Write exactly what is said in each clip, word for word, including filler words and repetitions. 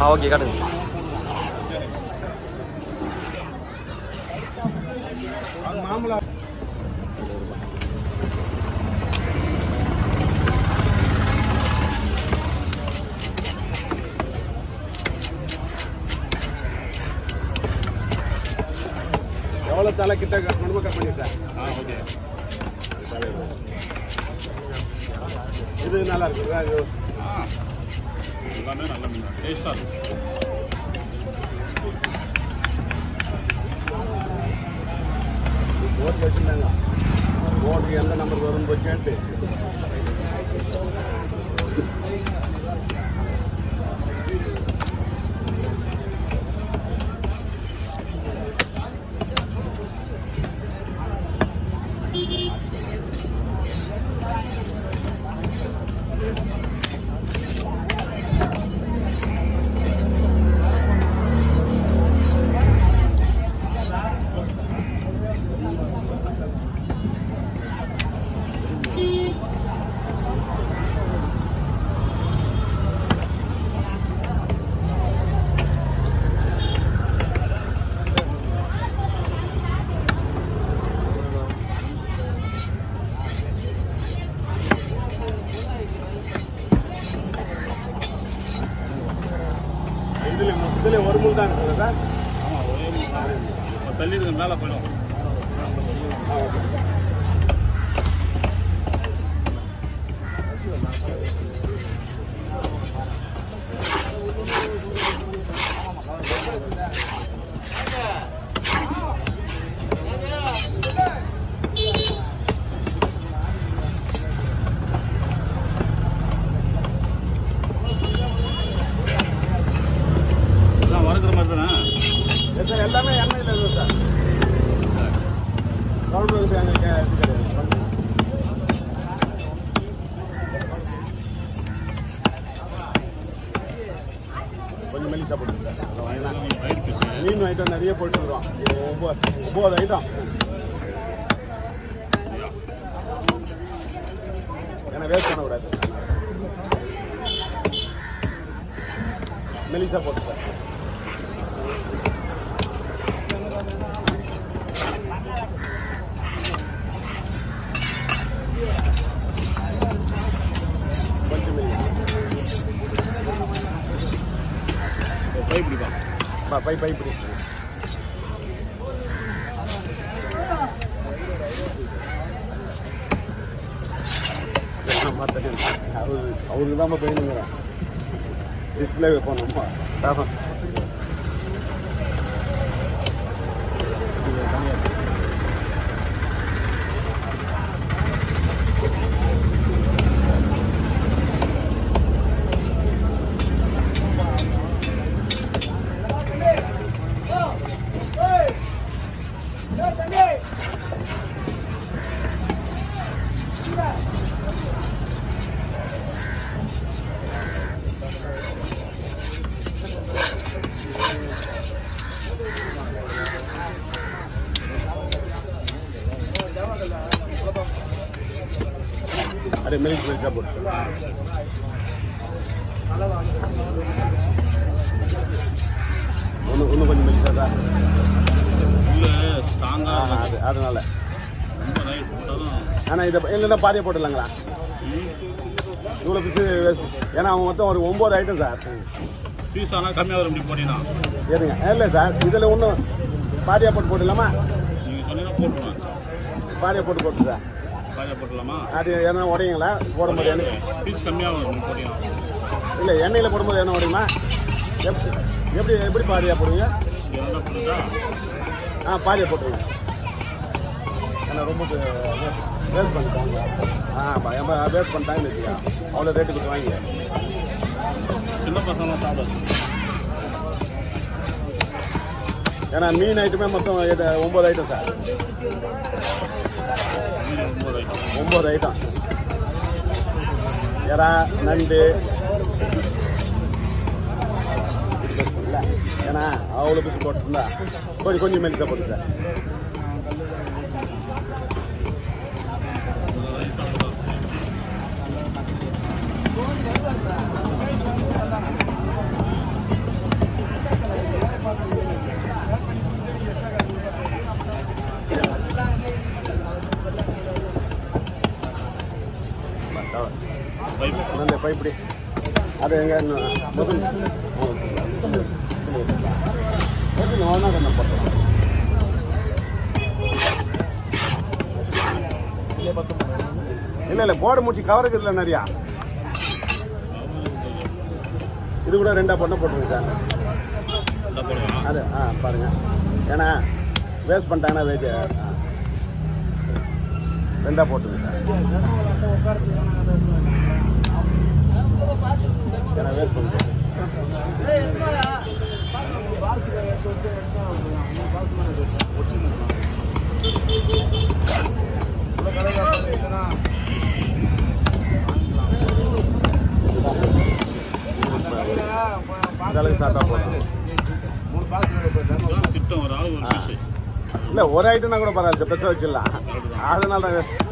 ஆ okay காட்டுங்க. மாமலா எவ்வளோ தலை கிட்ட கட் பண்ணி சார்? ஆ ஓகே. இது நல்லா இருக்குங்களா? இது எல்லாமே நல்ல மீன், டேஸ்டாக இருக்கும். போட்டு வச்சுருந்தாங்க, போட்டுக்கு எந்த நம்பருக்கு வரும்னு போய் கேட்டு இதுல ஒரு முள் தான் இருக்குங்க சார்? ஆமாம், ஒரே முள் தான். தள்ளி இருக்கு, மேலே போயிடும். சார் எல்லாமே எண்ணெயில் இருக்குது சார். குழம்பு வந்து எங்களுக்கு இது கிடையாது. கொஞ்சம் மெலிசா போட்டுருங்க சார். மீன் ஐட்டம் நிறைய போட்டுருக்கோம். ஒம்பது ஒம்பது ஐட்டம். ஏன்னா வேஸ்ட் பண்ணக்கூடாது. மெலிசா போட்டு சார். பை பை பிடி அவரு அவருக்கு தான் போயிடுங்கிறேன். டிஸ்பிளே வைப்போம். अरे मिल्क मिल्क सब ஒன்று ஒன்று கொஞ்சம் மில்ஸாக தான் ஸ்ட்ராங்காக அது அதனால. ஆனால் இதை இல்லைன்னா பாதியை போட்டுடலாங்களா? இவ்வளோ பீஸு ஏன்னா அவங்க மொத்தம் ஒரு ஒம்பது ஐட்டம் சார். பீஸ் ஆனால் கம்மியாக வரும் போட்டீங்கன்னா எதுங்க? இல்லை சார், இதில் ஒன்றும் பாதியாக போட்டு போட்டுடலாமா? நீங்கள் சொன்னீங்கன்னா போட்டுருவேன். பாதியாக போட்டு போட்டு சார். பாதியாக போட்டுடலாமா? அது எண்ணெய் உடையுங்களா போடும்போது? எண்ணெய் பீஸ் கம்மியாக வரும் போட்டீங்கன்னா. இல்லை எண்ணெயில் போடும்போது எண்ணெய் உடையுமா? எப்படி எப்படி எப்படி பாதியாக போடுவீங்க? ஆ பாதியாக போட்டுருங்க. ஏன்னா ரொம்ப வேஸ்ட் பண்ணிட்டாங்க. ஆ வேஸ்ட் பண்ணிட்டாங்கன்னு வச்சுக்கா அவ்வளோ ரேட்டு கொடுத்து வாங்கி சின்ன பசங்க சாப்பிடாது. ஏன்னா மீன் ஐட்டமே மொத்தம் ஒம்பது ஐட்டம் சார். ஒம்பது ஐட்டம். எறா நண்டு ஏன்னா அவ்வளோ பீஸ் போட்டுருந்தா கொஞ்சம் கொஞ்சம் மெலிசா போட்டு சார். இப்படி அது எங்க முதல் இல்ல இல்ல போர்டு முடிச்சு கவருக்கு இல்லை நிறையா இது கூட ரெண்டா பொண்ணை போட்டுருங்க சார் அது ஆ பாருங்க ஏன்னா வேஸ்ட் பண்ணிட்டாங்கன்னா வெயிட் ரெண்டா போட்டுருங்க சார் ஏன்னா வேஸ்ட் பண்ணிட்டு இல்ல ஒரு ஐட்டம்னா கூட பரவாயில்ல சார் பெருசாக வச்சிடலாம் அதனால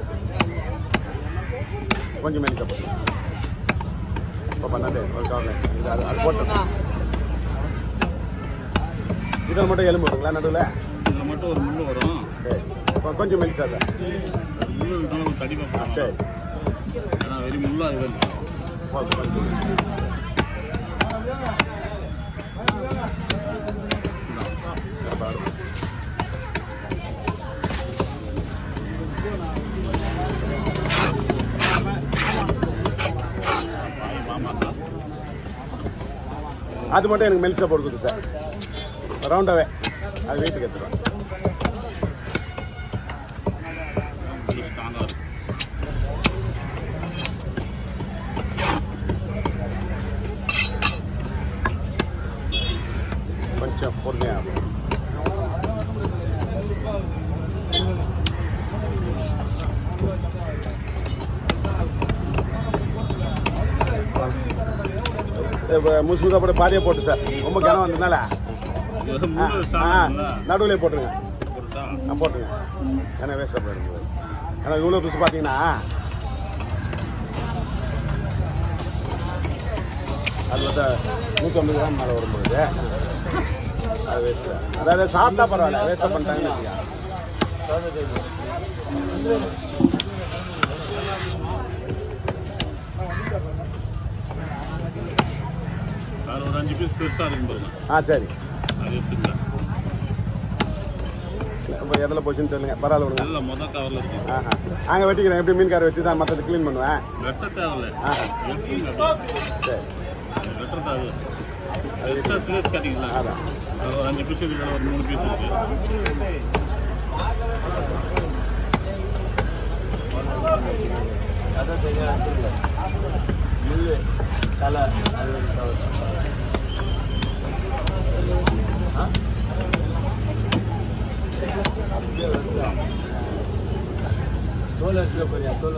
கொஞ்சம் மெனி சப்போஸ் இப்போ பண்ணாலே அது அது போட்டோம் இதில் மட்டும் எலும்பு வருங்களா நடுவில் இதில் மட்டும் ஒரு முள்ளு வரும் சரி இப்போ கொஞ்சம் மெலிசா சார் முள்ளு தடிப்பாக சரி வெறி முள்ளாக இது அது மட்டும் எனக்கு மெல்சா போடுது சார் ரவுண்டாவே அது வீட்டுக்கு எடுத்துருவேன் கொஞ்சம் பொறுமையாக முசுமுதா போட்டு பாதியா போட்டு சார் ரொம்ப கனம் வந்ததுனால நடுவில் போட்டுருங்க போட்டுருங்க ஏன்னா வேஸ்ட் போயிடுங்க ஏன்னா இவ்வளோ பிசு பார்த்தீங்கன்னா அது வந்து நூற்றி ஐம்பது கிராம் மேலே வரும்போது அது வேஸ்ட்டு அதாவது சாப்பிட்டா பரவாயில்ல வேஸ்ட்டாக பண்ணிட்டாங்கன்னு வச்சுக்கோங்க ஒரு அஞ்சு பீஸ் பெருசாக இருக்கும் ஆ சரி இப்போ எதில் போச்சுன்னு தெரியல பரவாயில்ல விடுங்க இல்லை மொதல் கவரில் இருக்கு ஆஹா அங்கே வெட்டிக்கிறேன் எப்படி மீன் காரை வச்சு தான் மற்றது க்ளீன் பண்ணுவேன் வெட்ட தேவையில்ல ஆஹா சரி வெட்ட தேவையில்ல எக்ஸ்ட்ரா ஸ்லேஸ் கட்டிக்கலாம் அதான் ஒரு அஞ்சு பீஸ் இதில் ஒரு மூணு பீஸ் இருக்கு அதான் தெரியாது முள்ளு தலை தோல் எடுத்துக்க போறியா தோல்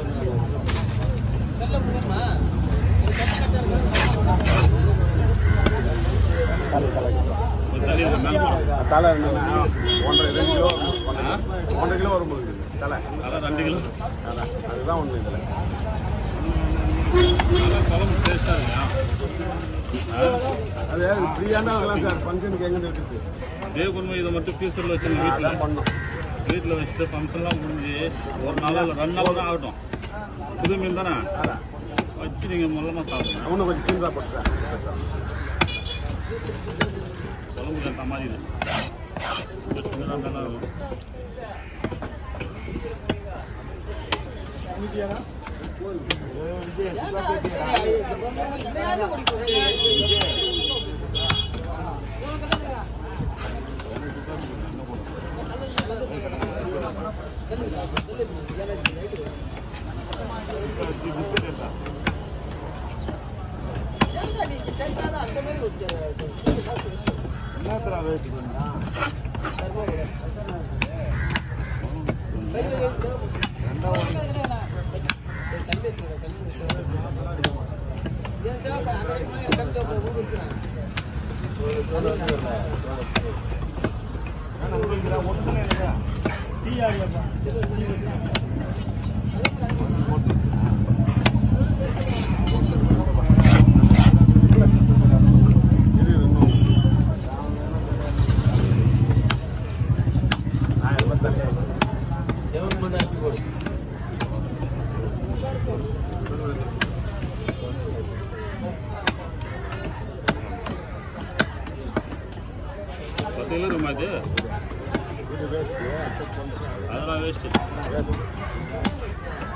தலை ஒன்றரை ரெண்டு கிலோ ஒன்றரை கிலோ வரும் போது தலை தலை ரெண்டு கிலோ அதான் அதுதான் ஒன்று இதில் அது ஃப்ரீயாண்டா வரலாம் சார் ஃபங்க்ஷனுக்கு எங்கே இருக்குது தேவகுருமா இதை மட்டும் ஃபியூச்சரில் வச்சு வீட்டில் பண்ணோம் வீட்டில் வச்சுட்டு ஃபங்க்ஷன்லாம் முடிஞ்சு ஒரு நாள் இல்லை ரெண்டு நாள் தான் ஆகட்டும் புது மீன் தானே வச்சு நீங்கள் முதல்ல சாப்பிடுங்க அவனு கொஞ்சம் சீன்தா போட்டு சார் குழம்பு கேட்ட மாதிரி பத்து கிலோ இருக்குமா இது? இது வேஸ்ட்டு அதெல்லாம் வேஸ்ட்டு. வேஸ்ட்டு